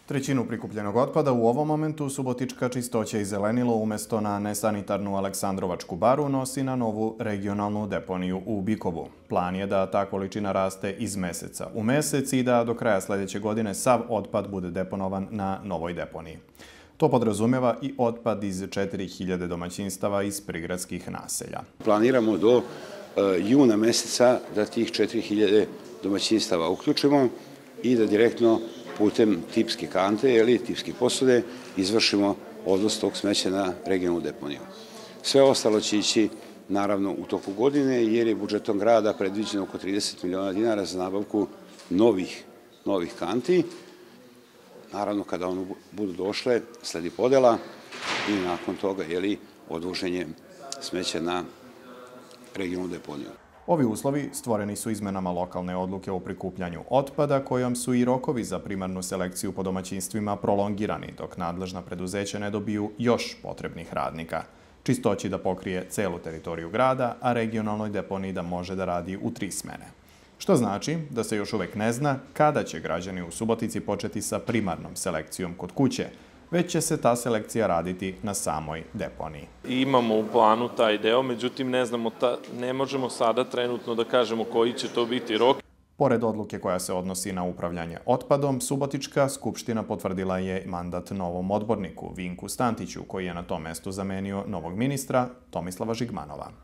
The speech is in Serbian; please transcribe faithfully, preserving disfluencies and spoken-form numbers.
Trećinu prikupljenog otpada u ovom momentu Subotička čistoća i zelenilo umjesto na nesanitarnu Aleksandrovačku baru nosi na novu regionalnu deponiju u Bikovu. Plan je da ta količina raste iz meseca u mesec i da do kraja sljedeće godine sav otpad bude deponovan na novoj deponiji. To podrazumijeva i otpad iz četiri hiljade domaćinstava iz prigradskih naselja. Planiramo do juna meseca da tih četiri hiljade domaćinstava uključimo i da direktno putem tipske kante ili tipske posude izvršimo odvoz tog smeća na regionalnu deponiju. Sve ostalo će ići naravno u toku godine jer je budžetom grada predviđeno oko trideset miliona dinara za nabavku novih, novih kanti. Naravno, kada one budu došle, sledi podela i nakon toga je odvoženje smeća na regionalnu deponiju. Ovi uslovi stvoreni su izmenama lokalne odluke o prikupljanju otpada, kojom su i rokovi za primarnu selekciju po domaćinstvima prolongirani, dok nadležna preduzeća ne dobiju još potrebnih radnika. Čistoći da pokrije celu teritoriju grada, a regionalnoj deponiji da može da radi u tri smene. Što znači da se još uvek ne zna kada će građani u Subotici početi sa primarnom selekcijom kod kuće, već će se ta selekcija raditi na samoj deponiji. Imamo u planu taj deo, međutim ne znamo, ne možemo sada trenutno da kažemo koji će to biti rok. Pored odluke koja se odnosi na upravljanje otpadom, Subotička skupština potvrdila je mandat novom odborniku Vinku Stantiću, koji je na tom mestu zamenio novog ministra Tomislava Žigmanova.